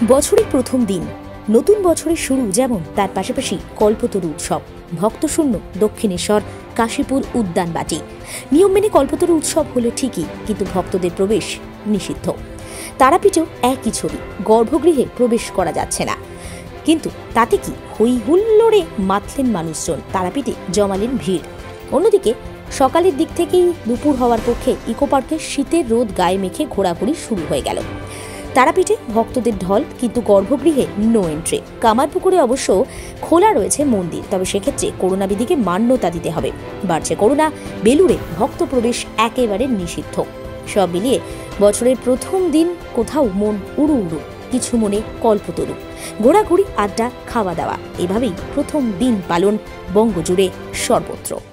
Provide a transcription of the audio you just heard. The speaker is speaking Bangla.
বছরের প্রথম দিন, নতুন বছরের শুরু যেমন, তার পাশাপাশি কল্পতরু উৎসব। ভক্তশূন্য দক্ষিণেশ্বর কাশীপুর উদ্যানবাটি। নিয়ম মেনে কল্পতরু উৎসব হলো ঠিকই, কিন্তু ভক্তদের প্রবেশ নিষিদ্ধ। তারাপীঠেও একই ছবি, গর্ভগৃহে প্রবেশ করা যাচ্ছে না। কিন্তু তাতে কি হই হুল্লোড়ে মাতলেন মানুষজন, তারাপীঠে জমালেন ভিড়। অন্যদিকে সকালের দিক থেকেই দুপুর হওয়ার পক্ষে ইকো পার্কে শীতের রোদ গায়ে মেখে ঘোরাঘুরি শুরু হয়ে গেল। তারাপীঠে ভক্তদের ঢল, কিন্তু গর্ভগৃহে নো এন্ট্রি। কামারপুকুরে অবশ্য খোলা রয়েছে মন্দির, তবে সেক্ষেত্রে করোনা বিধিকে মান্যতা দিতে হবে। বাড়ছে করোনা, বেলুড়ে ভক্ত প্রবেশ একেবারে নিষিদ্ধ। সব মিলিয়ে বছরের প্রথম দিন কোথাও মন উড়ু উড়ু, কিছু মনে কল্পতরু, ঘোরাঘুরি, আড্ডা, খাওয়া দাওয়া, এভাবেই প্রথম দিন পালন বঙ্গজুড়ে সর্বত্র।